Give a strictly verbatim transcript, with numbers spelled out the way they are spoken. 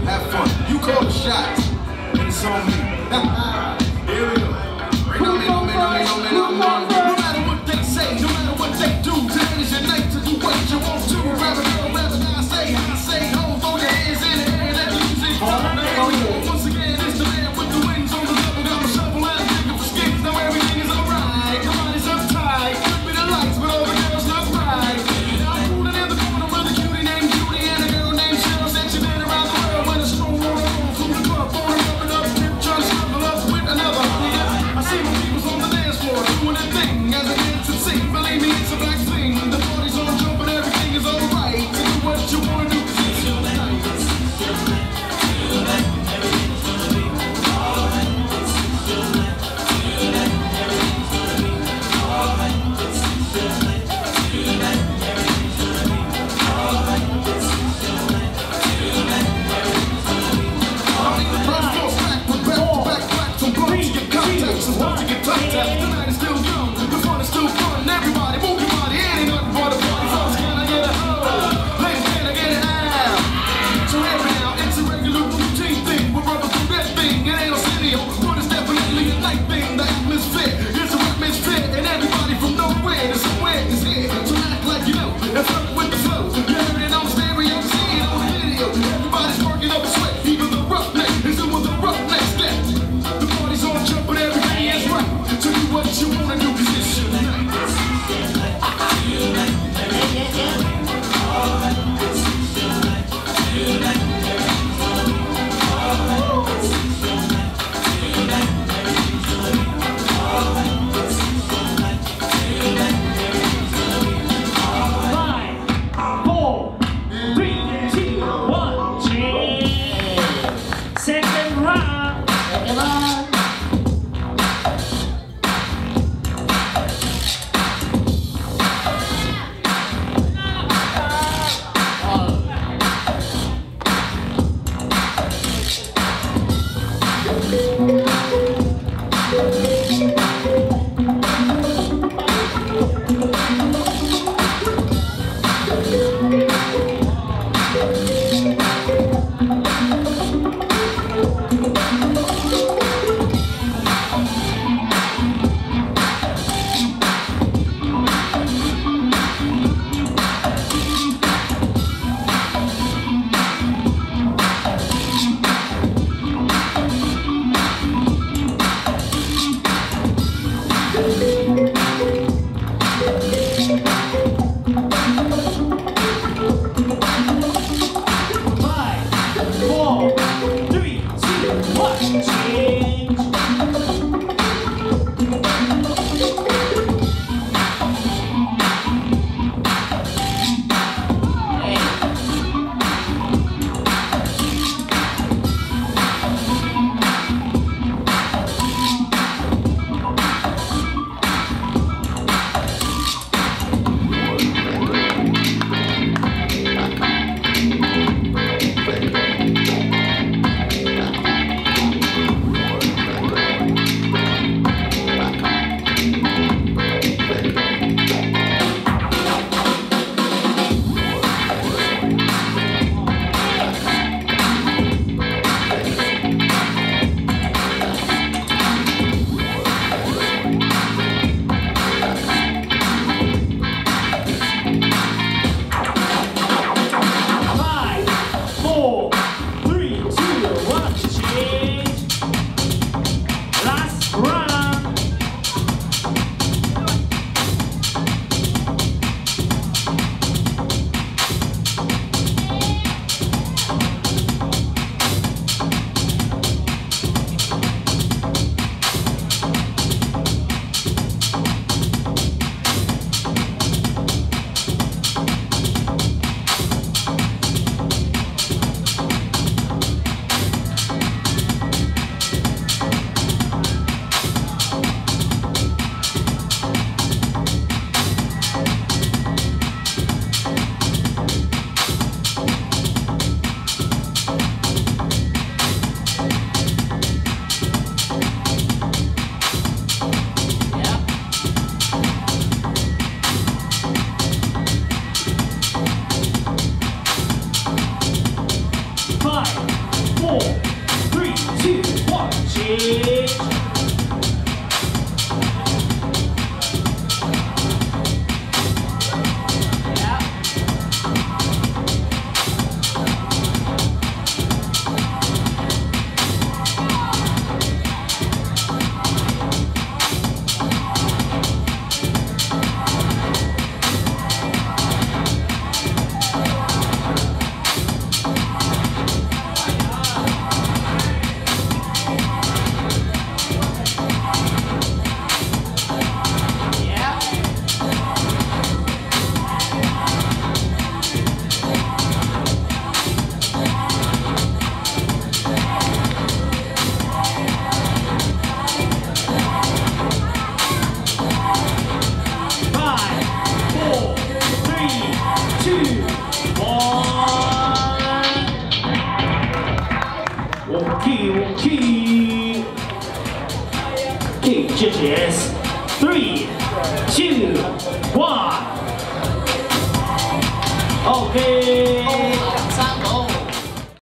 Have fun. You call the shots. It's on me. Here we go. No, no, no, no, no, no, no. No matter what they say, no matter what they do, today is your night to do what you want to. Rather go, rather I say, I say, hold on your hands in the air, let the music go. Once again, it's the man with the wings on the level. Got my shovel and I'm digging for skins. Now everything is alright. Come on, it's uptight. Flipping the lights, but all the girls look right. Now I'm fooling in the corner with a cutie named Judy and a girl named Cheryl. Said she been around the world when a strong roll on from the club. On her up and up, trying to struggle up. four, three, two, one, change. Okay, okay. Okay, judges. Three, two, one. Okay.